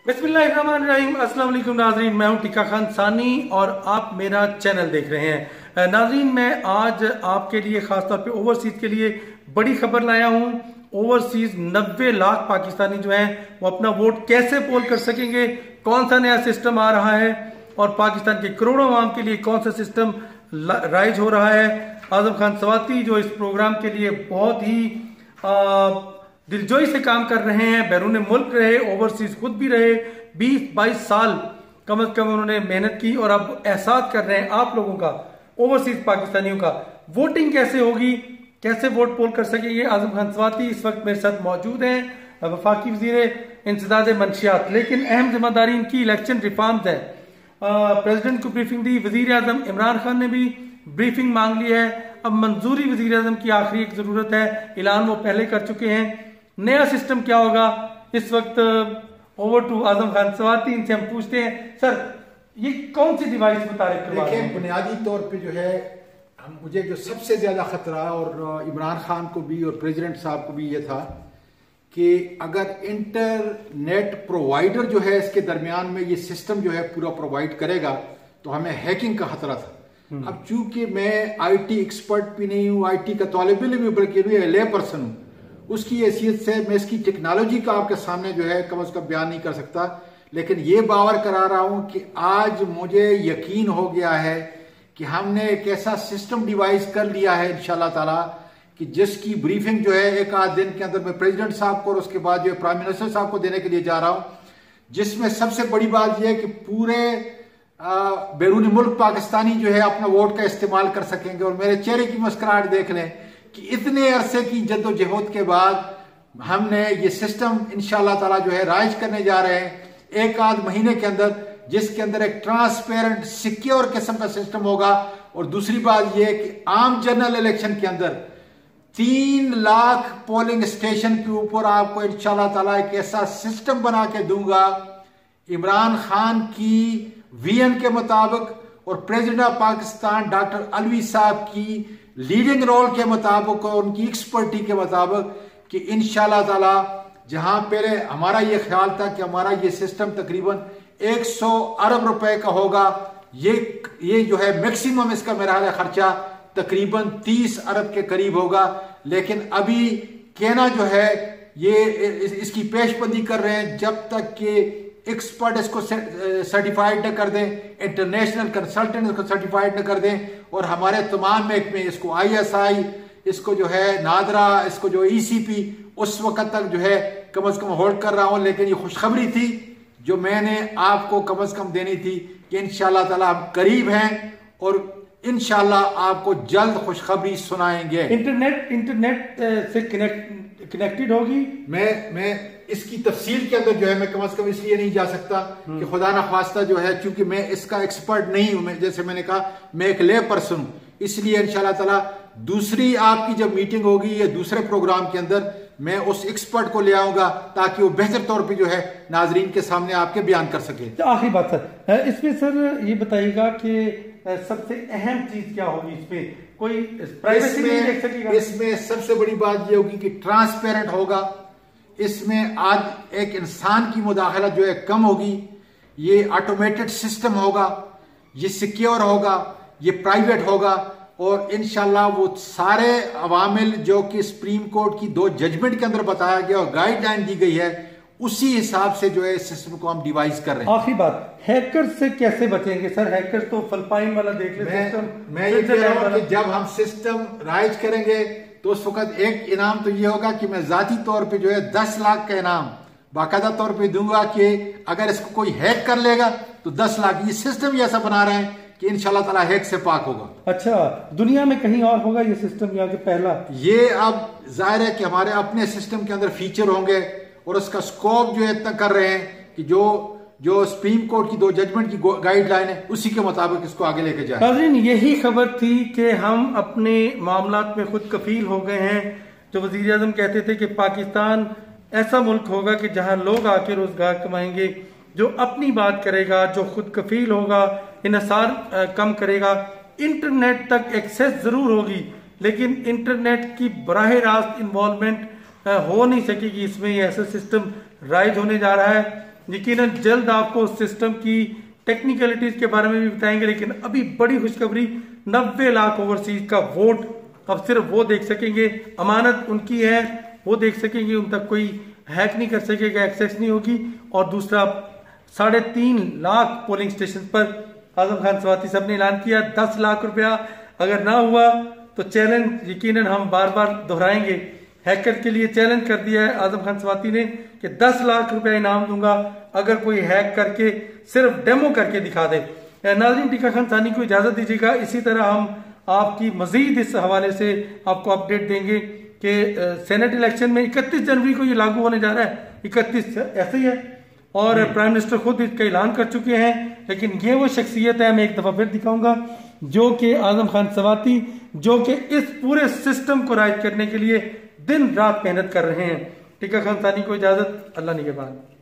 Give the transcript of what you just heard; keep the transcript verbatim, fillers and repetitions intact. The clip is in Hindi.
बिस्मिल्लाहिर्रहमानिर्रहीम। अस्सलाम वालेकुम नाजरीन, मैं हूं टिक्का खान सानी और आप मेरा चैनल देख रहे हैं। नाजरीन, मैं आज आपके लिए खासतौर पे ओवरसीज के लिए बड़ी खबर लाया हूं। ओवरसीज नब्बे लाख पाकिस्तानी जो हैं वो अपना वोट कैसे पोल कर सकेंगे, कौन सा नया सिस्टम आ रहा है और पाकिस्तान के करोड़ों आवाम के लिए कौन सा सिस्टम राइज हो रहा है। आजम खान सवाती जो इस प्रोग्राम के लिए बहुत ही आ, दिलजोई से काम कर रहे हैं, बैरून मुल्क रहे, ओवरसीज खुद भी रहे, बीस बाईस साल कम अज कम उन्होंने मेहनत की और अब एहसास कर रहे हैं आप लोगों का, ओवरसीज पाकिस्तानियों का, वोटिंग कैसे होगी, कैसे वोट पोल कर सकेंगे। आजम खान सवाती इस वक्त मेरे साथ मौजूद हैं, वफाकी वजीर इंसदाद मंशियात, लेकिन अहम जिम्मेदारी इनकी इलेक्शन रिफॉर्म्स है। प्रेसिडेंट को ब्रीफिंग दी, वजीर आजम इमरान खान ने भी ब्रीफिंग मांग ली है। अब मंजूरी वजीर आजम की आखिरी एक जरूरत है, ऐलान वो पहले कर चुके हैं। नया सिस्टम क्या होगा, इस वक्त ओवर टू आजम खान सवाती, इनसे हम पूछते हैं। सर, ये कौन सी डिवाइस मुतारिफ करवा रहे हैं? बुनियादी तौर पे जो है मुझे जो सबसे ज्यादा खतरा, और इमरान खान को भी और प्रेसिडेंट साहब को भी ये था कि अगर इंटरनेट प्रोवाइडर जो है इसके दरमियान में ये सिस्टम जो है पूरा प्रोवाइड करेगा तो हमें हैकिंग का खतरा था। अब चूंकि मैं आईटी एक्सपर्ट भी नहीं हूँ, आईटी का तालिब इल्म भी बल्कि ले पर्सन हूँ, उसकी हैसियत से मैं इसकी टेक्नोलॉजी का आपके सामने जो है कम अज कम बयान नहीं कर सकता, लेकिन ये बावर करा रहा हूं कि आज मुझे यकीन हो गया है कि हमने एक ऐसा सिस्टम डिवाइस कर लिया है इंशाल्लाह ताला कि जिसकी ब्रीफिंग जो है एक आध दिन के अंदर मैं प्रेसिडेंट साहब को और उसके बाद जो है प्राइम मिनिस्टर साहब को देने के लिए जा रहा हूं, जिसमें सबसे बड़ी बात यह है कि पूरे बैरून मुल्क पाकिस्तानी जो है अपना वोट का इस्तेमाल कर सकेंगे। और मेरे चेहरे की मुस्कुराहट देख लें कि इतने अरसे की जद्दोजहद के बाद हमने ये सिस्टम इंशाल्लाह ताला जो है राइज करने जा रहे हैं एक आध महीने के अंदर, जिसके अंदर एक ट्रांसपेरेंट सिक्योर किस्म का सिस्टम होगा। और दूसरी बात यह कि आम जनरल इलेक्शन के अंदर तीन लाख पोलिंग स्टेशन के ऊपर आपको इंशाल्लाह ताला एक ऐसा सिस्टम बना के दूंगा इमरान खान की वीएन के मुताबिक और president of Pakistan doctor Alvi साहब की लीडिंग रोल के मुताबिक और उनकी एक्सपर्टी के मुताबिक कि इंशाल्लाह ताला जहां पहले हमारा ये ख्याल था कि हमारा ये सिस्टम तकरीबन सौ अरब रुपए का होगा, ये ये जो है मैक्सिमम इसका मेरा खर्चा तकरीबन तीस अरब के करीब होगा। लेकिन अभी कहना जो है ये इस, इसकी पेशबंदी कर रहे हैं जब तक कि एक्सपर्ट इसको सर्टिफाइड न कर दें, इंटरनेशनल कंसल्टेंट इसको सर्टिफाइड न कर दें, और हमारे तमाम महकमे इसको आईएसआई, इसको जो है नादरा, इसको जो ईसीपी उस वक्त तक जो है कम अज कम होल्ड कर रहा हूं। लेकिन ये खुशखबरी थी जो मैंने आपको कम अज कम देनी थी कि इंशाल्लाह ताला हम करीब हैं और इंशाल्लाह आपको जल्द खुशखबरी सुनाएंगे। इंटरनेट इंटरनेट से कनेक्ट कनेक्टेड होगी। मैं मैं इसकी तफसील के अंदर जो है मैं कम अज कम इसलिए नहीं जा सकता कि खुदा ना खास्ता जो है, चूंकि मैं इसका एक्सपर्ट नहीं हूं, मैं जैसे मैंने कहा मैं एक ले पर्सन हूं, इसलिए इंशाल्लाह ताला दूसरी आपकी जब मीटिंग होगी या दूसरे प्रोग्राम के अंदर मैं उस एक्सपर्ट को ले आऊंगा ताकि वो बेहतर तौर पे जो है नाजरीन के सामने आपके बयान कर सके। तो आखिरी बात सर, इसमें सर ये बताइएगा कि सबसे अहम चीज क्या होगी इसमें, कोई प्राइवेसी नहीं देख सकेगा? इसमें सबसे बड़ी बात ये होगी कि ट्रांसपेरेंट होगा, इसमें आज एक इंसान की मुदाखलत जो है कम होगी, ये ऑटोमेटेड सिस्टम होगा, ये सिक्योर होगा, ये प्राइवेट होगा, और इंशाल्लाह वो सारे अवामिल जो कि सुप्रीम कोर्ट की दो जजमेंट के अंदर बताया गया और गाइडलाइन दी गई है उसी हिसाब से जो है इस सिस्टम को हम डिवाइस कर रहे हैं। आखिरी बात, हैकर से कैसे बचेंगे सर? हैकर तो फलपाइन वाला देख ले सिस्टम। मैं ये कह रहा हूं कि जब हम सिस्टम राइज करेंगे तो उस वक्त एक इनाम तो ये होगा कि मैं जाती तौर पे जो है दस लाख का इनाम बाकायदा तौर पे दूंगा कि अगर इसको कोई हैक कर लेगा तो दस लाख। ये सिस्टम ही ऐसा बना रहे हैं कि इंशाल्लाह ताला हैक से पाक होगा। अच्छा, दुनिया में कहीं और होगा ये सिस्टम या कि पहला? ये अब जाहिर है कि हमारे अपने सिस्टम के अंदर फीचर होंगे और उसका स्कोप जो है इतना कर रहे हैं कि जो जो सुप्रीम कोर्ट की दो जजमेंट की गाइडलाइन है उसी के मुताबिक इसको आगे लेके जाए। नाज़रीन, यही खबर थी कि हम अपने मामलात में खुद कफील हो गए हैं। जो वजीर आजम कहते थे कि पाकिस्तान ऐसा मुल्क होगा कि जहां लोग आके रोजगार कमाएंगे, जो अपनी बात करेगा, जो खुद कफील होगा, इन्हिसार कम करेगा, इंटरनेट तक एक्सेस जरूर होगी लेकिन इंटरनेट की बराह रास्त इन्वॉल्वमेंट हो नहीं सकेगी। इसमें ये ऐसा सिस्टम राइज होने जा रहा है। यकीनन जल्द आपको उस सिस्टम की टेक्निकलिटीज के बारे में भी बताएंगे। लेकिन अभी बड़ी खुशखबरी, नब्बे लाख ओवरसीज का वोट अब सिर्फ वो देख सकेंगे, अमानत उनकी है, वो देख सकेंगे, उन तक कोई हैक नहीं कर सकेगा, एक्सेस नहीं होगी। और दूसरा, साढ़े तीन लाख पोलिंग स्टेशन पर आजम खान सवाती साहब ने ऐलान किया दस लाख रुपया अगर ना हुआ तो चैलेंज यकीनन हम बार बार दोहराएंगे। हैकर के लिए चैलेंज कर दिया है आजम खान सवाती ने कि दस लाख रुपया इनाम दूंगा अगर कोई हैक करके सिर्फ डेमो करके दिखा दे। नाज़रीन, टीका खान सानी को इजाजत दीजिएगा। इसी तरह हम आपकी मजीद इस हवाले से आपको अपडेट देंगे कि सेनेट इलेक्शन में इकतीस जनवरी को ये लागू होने जा रहा है। इकतीस ऐसे ही है और प्राइम मिनिस्टर खुद इसका ऐलान कर चुके हैं। लेकिन ये वो शख्सियत है, मैं एक दफा फिर दिखाऊंगा, जो कि आजम खान सवाती, जो कि इस पूरे सिस्टम को राइज करने के लिए दिन रात मेहनत कर रहे हैं। टीका खान सानी को इजाजत, अल्लाह निगहबान।